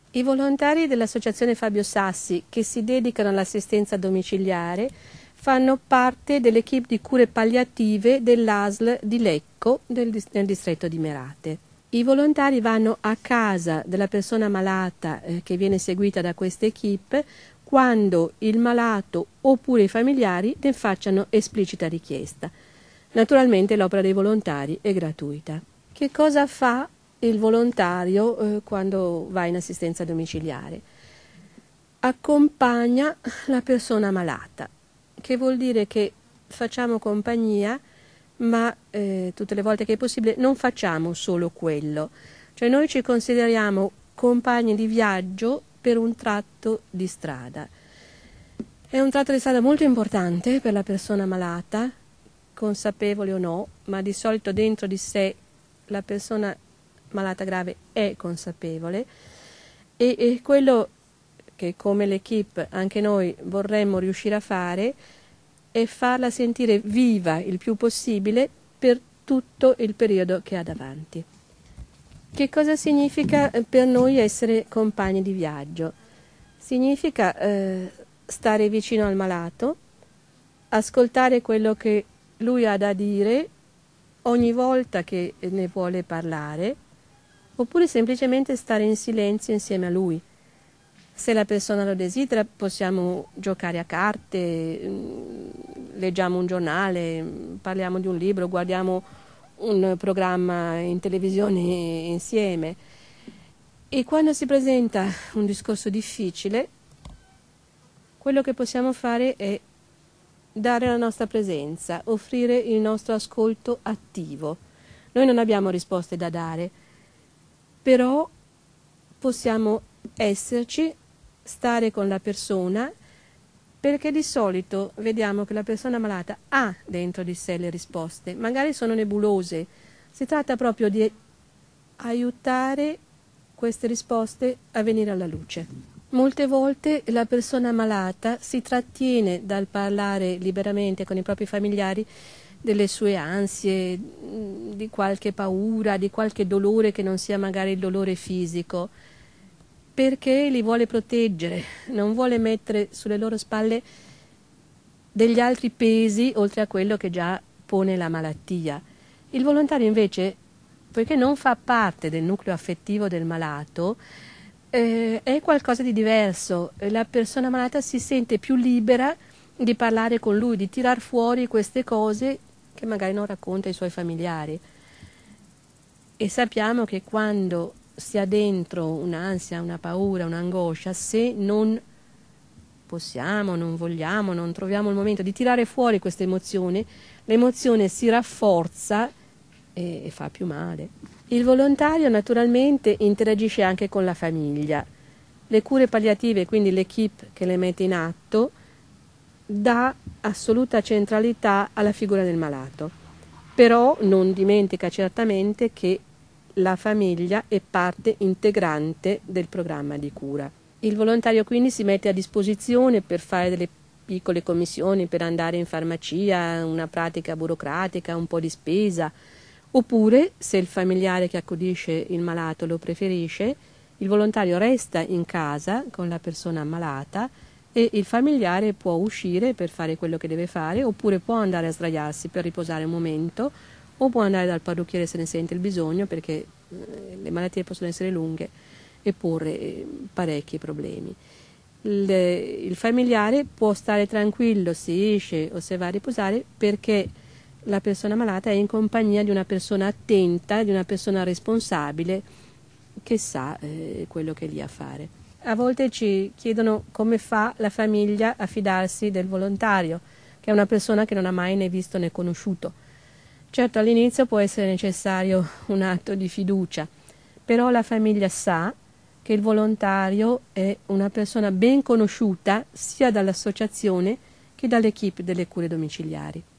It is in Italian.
I volontari dell'Associazione Fabio Sassi, che si dedicano all'assistenza domiciliare, fanno parte dell'equipe di cure palliative dell'ASL di Lecco, nel distretto di Merate. I volontari vanno a casa della persona malata che viene seguita da questa equipe quando il malato oppure i familiari ne facciano esplicita richiesta. Naturalmente l'opera dei volontari è gratuita. Che cosa fa il volontario quando va in assistenza domiciliare? Accompagna la persona malata, che vuol dire che facciamo compagnia, ma tutte le volte che è possibile non facciamo solo quello. Cioè noi ci consideriamo compagni di viaggio per un tratto di strada. È un tratto di strada molto importante per la persona malata, consapevole o no, ma di solito dentro di sé la persona malata grave è consapevole e quello che come l'equipe anche noi vorremmo riuscire a fare è farla sentire viva il più possibile per tutto il periodo che ha davanti. Che cosa significa per noi essere compagni di viaggio? Significa stare vicino al malato, ascoltare quello che lui ha da dire ogni volta che ne vuole parlare, oppure semplicemente stare in silenzio insieme a lui. Se la persona lo desidera possiamo giocare a carte, leggiamo un giornale, parliamo di un libro, guardiamo un programma in televisione insieme. E quando si presenta un discorso difficile, quello che possiamo fare è dare la nostra presenza, offrire il nostro ascolto attivo. Noi non abbiamo risposte da dare, però possiamo esserci, stare con la persona, perché di solito vediamo che la persona malata ha dentro di sé le risposte, magari sono nebulose. Si tratta proprio di aiutare queste risposte a venire alla luce. Molte volte la persona malata si trattiene dal parlare liberamente con i propri familiari delle sue ansie, di qualche paura, di qualche dolore che non sia magari il dolore fisico, perché li vuole proteggere, non vuole mettere sulle loro spalle degli altri pesi oltre a quello che già pone la malattia. Il volontario invece, poiché non fa parte del nucleo affettivo del malato, è qualcosa di diverso. La persona malata si sente più libera di parlare con lui, di tirar fuori queste cose che magari non racconta ai suoi familiari. E sappiamo che quando si ha dentro un'ansia, una paura, un'angoscia, se non possiamo, non vogliamo, non troviamo il momento di tirare fuori questa emozione, l'emozione si rafforza e fa più male. Il volontario naturalmente interagisce anche con la famiglia. Le cure palliative, quindi l'equipe che le mette in atto, dà assoluta centralità alla figura del malato. Però non dimentica certamente che la famiglia è parte integrante del programma di cura. Il volontario quindi si mette a disposizione per fare delle piccole commissioni, per andare in farmacia, una pratica burocratica, un po' di spesa, oppure, se il familiare che accudisce il malato lo preferisce, il volontario resta in casa con la persona ammalata e il familiare può uscire per fare quello che deve fare, oppure può andare a sdraiarsi per riposare un momento, o può andare dal parrucchiere se ne sente il bisogno, perché le malattie possono essere lunghe e porre parecchi problemi. Il familiare può stare tranquillo se esce o se va a riposare, perché la persona malata è in compagnia di una persona attenta, di una persona responsabile che sa quello che è lì a fare. A volte ci chiedono come fa la famiglia a fidarsi del volontario, che è una persona che non ha mai né visto né conosciuto. Certo, all'inizio può essere necessario un atto di fiducia, però la famiglia sa che il volontario è una persona ben conosciuta sia dall'associazione che dall'equipe delle cure domiciliari.